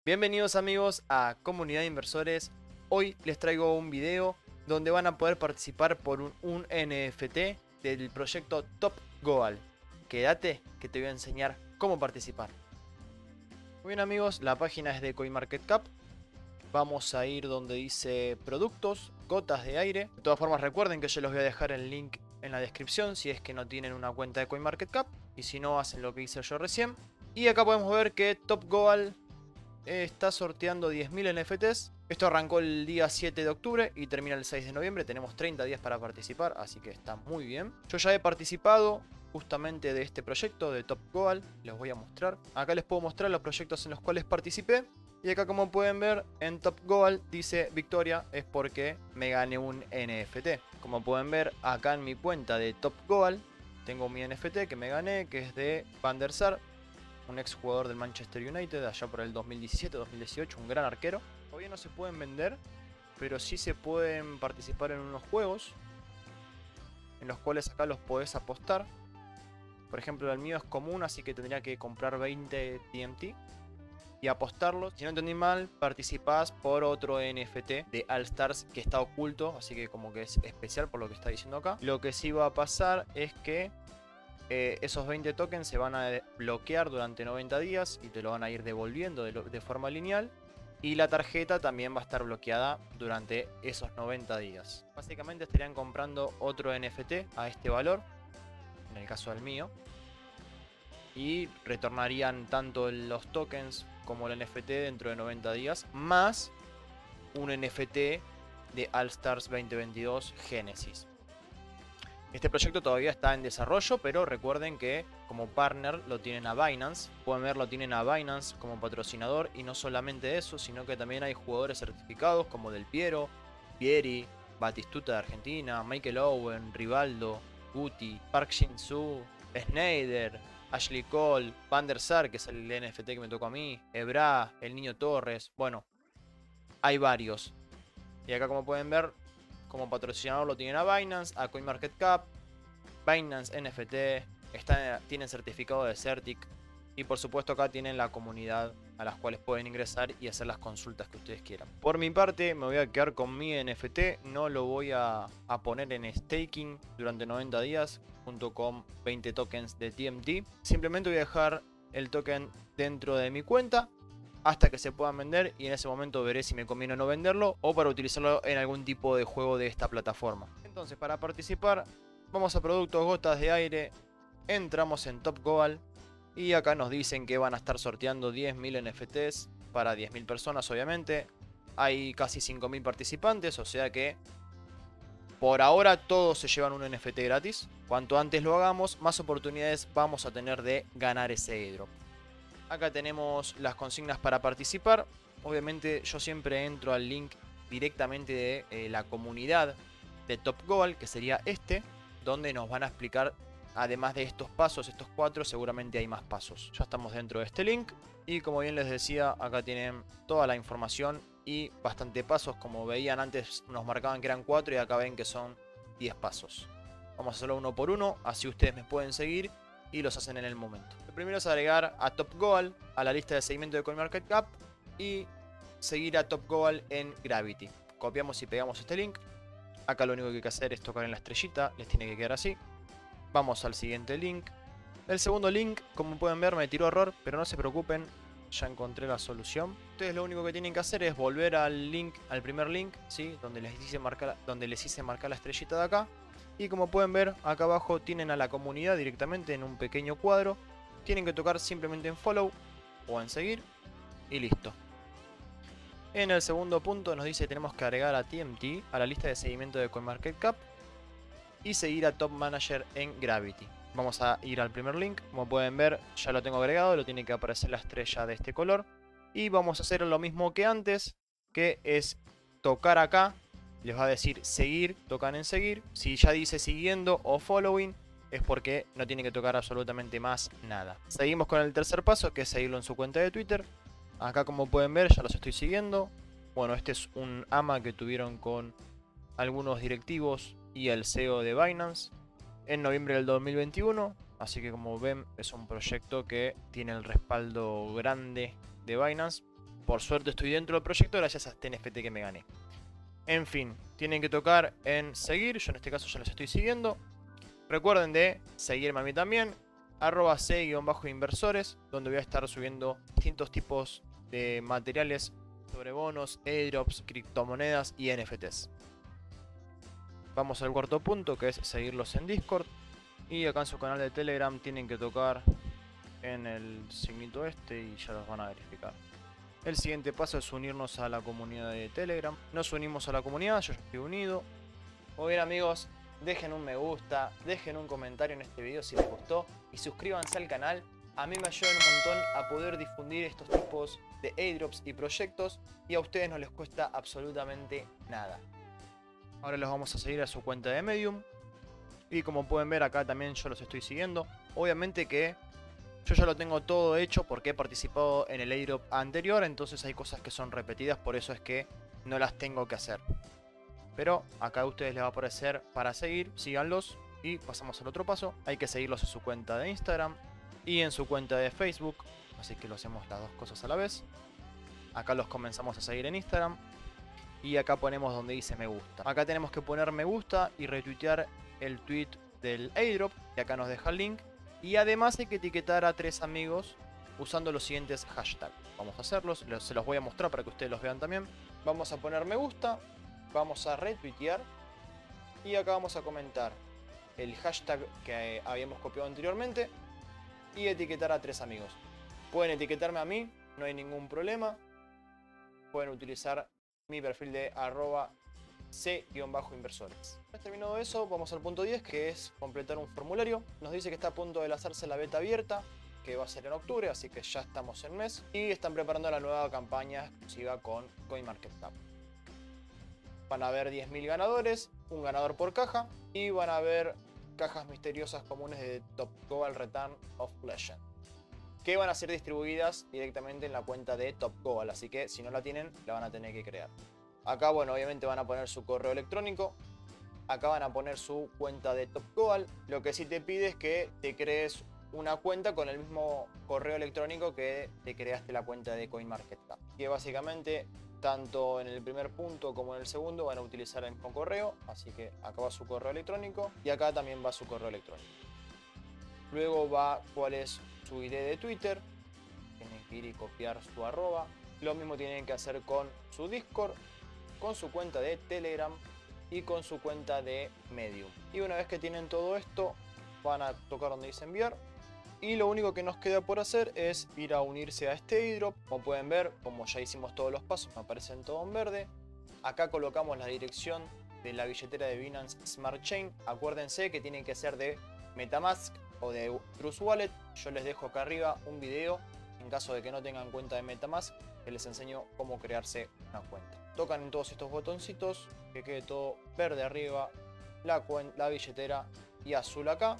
Bienvenidos amigos a Comunidad de Inversores. Hoy les traigo un video donde van a poder participar por un NFT del proyecto Top Goal. Quédate que te voy a enseñar cómo participar. Muy bien amigos, la página es de CoinMarketCap. Vamos a ir donde dice productos, gotas de aire. De todas formas recuerden que yo les voy a dejar el link en la descripción si es que no tienen una cuenta de CoinMarketCap. Y si no, hacen lo que hice yo recién. Y acá podemos ver que Top Goal está sorteando 10.000 NFTs. Esto arrancó el día 7 de octubre y termina el 6 de noviembre. Tenemos 30 días para participar, así que está muy bien. Yo ya he participado justamente de este proyecto de Top Goal. Les voy a mostrar. Acá les puedo mostrar los proyectos en los cuales participé. Y acá, como pueden ver, en Top Goal dice victoria, es porque me gané un NFT. Como pueden ver, acá en mi cuenta de Top Goal tengo mi NFT que me gané, que es de Van der Sar, un ex jugador del Manchester United allá por el 2017-2018, un gran arquero. Todavía no se pueden vender, pero sí se pueden participar en unos juegos en los cuales acá los podés apostar. Por ejemplo, el mío es común, así que tendría que comprar 20 TMT y apostarlos. Si no entendí mal, participás por otro NFT de All Stars que está oculto, así que como que es especial por lo que está diciendo acá. Lo que sí va a pasar es que esos 20 tokens se van a bloquear durante 90 días y te lo van a ir devolviendo de forma lineal. Y la tarjeta también va a estar bloqueada durante esos 90 días. Básicamente estarían comprando otro NFT a este valor, en el caso del mío. Y retornarían tanto los tokens como el NFT dentro de 90 días, más un NFT de All Stars 2022 Genesis. Este proyecto todavía está en desarrollo, pero recuerden que como partner lo tienen a Binance. Pueden ver, lo tienen a Binance como patrocinador. Y no solamente eso, sino que también hay jugadores certificados como Del Piero, Pieri, Batistuta de Argentina, Michael Owen, Rivaldo, Guti, Park Shin-soo, Snyder, Ashley Cole, Van der Sar, que es el NFT que me tocó a mí, Ebra, el Niño Torres. Bueno, hay varios. Y acá, como pueden ver, como patrocinador lo tienen a Binance, a CoinMarketCap, Binance NFT, tienen certificado de Certic. Y por supuesto acá tienen la comunidad a las cuales pueden ingresar y hacer las consultas que ustedes quieran. Por mi parte me voy a quedar con mi NFT, no lo voy a poner en staking durante 90 días junto con 20 tokens de TMT. Simplemente voy a dejar el token dentro de mi cuenta hasta que se puedan vender y en ese momento veré si me conviene o no venderlo o para utilizarlo en algún tipo de juego de esta plataforma. Entonces, para participar vamos a productos, gotas de aire, entramos en Top Goal y acá nos dicen que van a estar sorteando 10.000 NFTs para 10.000 personas, obviamente. Hay casi 5.000 participantes, o sea que por ahora todos se llevan un NFT gratis. Cuanto antes lo hagamos, más oportunidades vamos a tener de ganar ese airdrop. Acá tenemos las consignas para participar. Obviamente yo siempre entro al link directamente de la comunidad de Top Goal, que sería este, donde nos van a explicar, además de estos pasos, estos 4, seguramente hay más pasos. Ya estamos dentro de este link y como bien les decía, acá tienen toda la información y bastante pasos. Como veían antes nos marcaban que eran 4 y acá ven que son 10 pasos. Vamos a hacerlo uno por uno, así ustedes me pueden seguir y los hacen en el momento. Lo primero es agregar a Top Goal a la lista de seguimiento de CoinMarketCap y seguir a Top Goal en Gravity. Copiamos y pegamos este link. Acá lo único que hay que hacer es tocar en la estrellita, les tiene que quedar así. Vamos al siguiente link. El segundo link, como pueden ver, me tiró error, pero no se preocupen, ya encontré la solución. Ustedes lo único que tienen que hacer es volver al link, al primer link, ¿sí? donde les hice marcar la estrellita de acá. Y como pueden ver, acá abajo tienen a la comunidad directamente en un pequeño cuadro. Tienen que tocar simplemente en follow o en seguir y listo. En el segundo punto nos dice que tenemos que agregar a TMT a la lista de seguimiento de CoinMarketCap y seguir a Top Manager en Gravity. Vamos a ir al primer link. Como pueden ver, ya lo tengo agregado, lo tiene que aparecer la estrella de este color. Y vamos a hacer lo mismo que antes, que es tocar acá. Les va a decir seguir, tocan en seguir. Si ya dice siguiendo o following, es porque no tiene que tocar absolutamente más nada. Seguimos con el tercer paso, que es seguirlo en su cuenta de Twitter. Acá, como pueden ver, ya los estoy siguiendo. Bueno, este es un AMA que tuvieron con algunos directivos y el CEO de Binance en noviembre del 2021. Así que, como ven, es un proyecto que tiene el respaldo grande de Binance. por suerte estoy dentro del proyecto gracias a este NFT que me gané. En fin, tienen que tocar en seguir, yo en este caso ya los estoy siguiendo. Recuerden de seguirme a mí también, @c_inversores, donde voy a estar subiendo distintos tipos de materiales sobre bonos, airdrops, criptomonedas y NFTs. Vamos al cuarto punto, que es seguirlos en Discord. Y acá en su canal de Telegram tienen que tocar en el signito este y ya los van a verificar. El siguiente paso es unirnos a la comunidad de Telegram. Nos unimos a la comunidad, yo ya estoy unido. Muy bien amigos, dejen un me gusta, dejen un comentario en este video si les gustó y suscríbanse al canal. A mí me ayudan un montón a poder difundir estos tipos de airdrops y proyectos y a ustedes no les cuesta absolutamente nada. Ahora los vamos a seguir a su cuenta de Medium. Y como pueden ver acá también yo los estoy siguiendo. Obviamente que yo ya lo tengo todo hecho porque he participado en el airdrop anterior. Entonces hay cosas que son repetidas, por eso es que no las tengo que hacer. Pero acá a ustedes les va a aparecer para seguir, síganlos. Y pasamos al otro paso, hay que seguirlos en su cuenta de Instagram y en su cuenta de Facebook. Así que lo hacemos las dos cosas a la vez. Acá los comenzamos a seguir en Instagram. Y acá ponemos donde dice me gusta. Acá tenemos que poner me gusta y retuitear el tweet del airdrop. Y acá nos deja el link. Y además hay que etiquetar a 3 amigos usando los siguientes hashtags. Vamos a hacerlos, se los voy a mostrar para que ustedes los vean también. Vamos a poner me gusta, vamos a retuitear y acá vamos a comentar el hashtag que habíamos copiado anteriormente y etiquetar a 3 amigos. Pueden etiquetarme a mí, no hay ningún problema. Pueden utilizar mi perfil de @c_inversores. Una vez terminado eso, vamos al punto 10, que es completar un formulario. Nos dice que está a punto de lanzarse la beta abierta, que va a ser en octubre, así que ya estamos en mes. Y están preparando la nueva campaña exclusiva con CoinMarketCap. Van a haber 10.000 ganadores, un ganador por caja, y van a haber cajas misteriosas comunes de Top Goal Return of Legend, que van a ser distribuidas directamente en la cuenta de Top Goal, así que si no la tienen, la van a tener que crear. Acá, bueno, obviamente van a poner su correo electrónico. Acá van a poner su cuenta de Top Goal. Lo que sí te pide es que te crees una cuenta con el mismo correo electrónico que te creaste la cuenta de CoinMarketCap. Que básicamente, tanto en el primer punto como en el segundo, van a utilizar el mismo correo. Así que acá va su correo electrónico y acá también va su correo electrónico. Luego va cuál es su ID de Twitter. Tienen que ir y copiar su arroba. Lo mismo tienen que hacer con su Discord, con su cuenta de Telegram y con su cuenta de Medium. Y una vez que tienen todo esto, van a tocar donde dice enviar. Y lo único que nos queda por hacer es ir a unirse a este airdrop. Como pueden ver, como ya hicimos todos los pasos, me aparecen todo en verde. Acá colocamos la dirección de la billetera de Binance Smart Chain. Acuérdense que tienen que ser de MetaMask o de Trust Wallet. Yo les dejo acá arriba un video en caso de que no tengan cuenta de MetaMask, que les enseño cómo crearse una cuenta. Tocan en todos estos botoncitos, que quede todo verde arriba, la billetera y azul acá.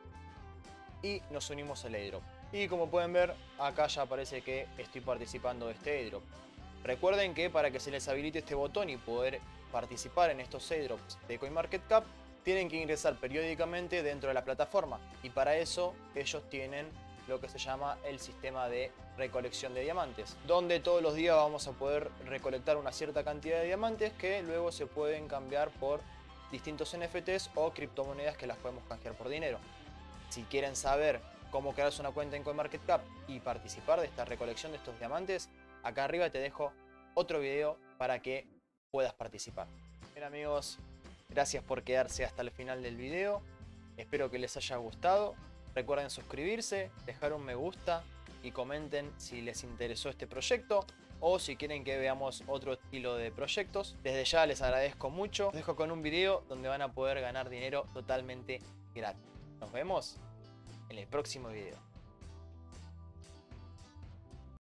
Y nos unimos al airdrop. Y como pueden ver, acá ya aparece que estoy participando de este airdrop. Recuerden que para que se les habilite este botón y poder participar en estos airdrops de CoinMarketCap, tienen que ingresar periódicamente dentro de la plataforma. Y para eso ellos tienen lo que se llama el sistema de recolección de diamantes, donde todos los días vamos a poder recolectar una cierta cantidad de diamantes que luego se pueden cambiar por distintos NFTs o criptomonedas que las podemos canjear por dinero. Si quieren saber cómo crearse una cuenta en CoinMarketCap y participar de esta recolección de estos diamantes, acá arriba te dejo otro video para que puedas participar. Bien amigos, gracias por quedarse hasta el final del video. Espero que les haya gustado. Recuerden suscribirse, dejar un me gusta y comenten si les interesó este proyecto o si quieren que veamos otro estilo de proyectos. Desde ya les agradezco mucho. Los dejo con un video donde van a poder ganar dinero totalmente gratis. Nos vemos en el próximo video.